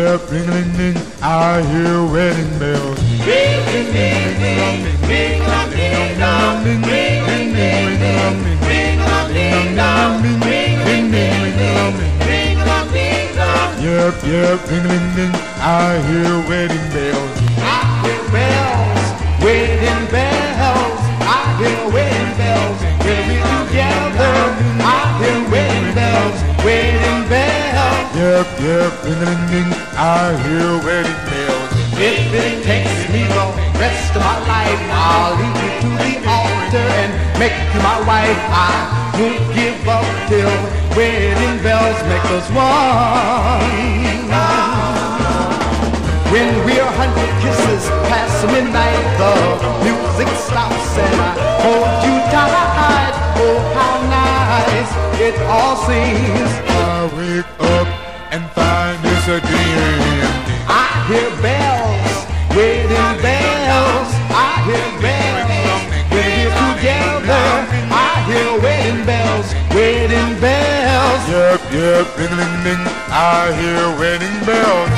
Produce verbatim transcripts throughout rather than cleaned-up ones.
yep, ring-a-ling-ding, I hear wedding bells. Ring-a-ling-ding-dong, ring-a-ling-ding-ding, ring-a-ling-ding-dong, ring-a-ling-ding-dong, ring-a-ling-ding-dong. Yep, yep, ring-a-ling-ding, I hear wedding bells. I hear bells, wedding bells. I hear wedding bells when we're together. I hear wedding bells, wedding bells. Yep, yep, ring-a-ling-ding, I hear wedding bells. If it takes me the rest of my life, I'll lead you to the altar and make you my wife. I won't give up till wedding bells make us one. When we're a hundred kisses past midnight, the music stops and I hold you tight. Oh, how nice it all seems. I wake up and find it's a dream. I hear bells, wedding bells. I hear bells when we're together. I hear wedding bells, wedding bells. Yep, yep, ring-a-ling-ding, I hear wedding bells.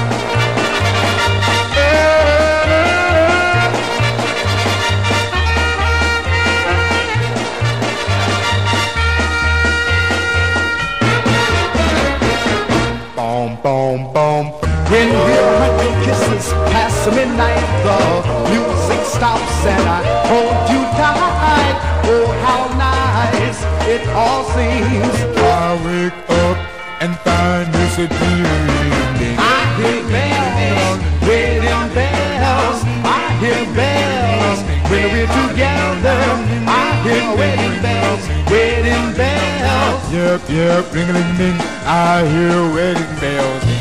Boom, boom, boom. When we're a hundred kisses past midnight, the music stops and I hold you tight. Oh, how nice it all seems. I wake up and find it's a dream. I hear bells, wedding bells. I hear bells when we're together. I hear wedding bells, wedding bells. Yep, yep, ring-a-ling-ding, I hear wedding bells.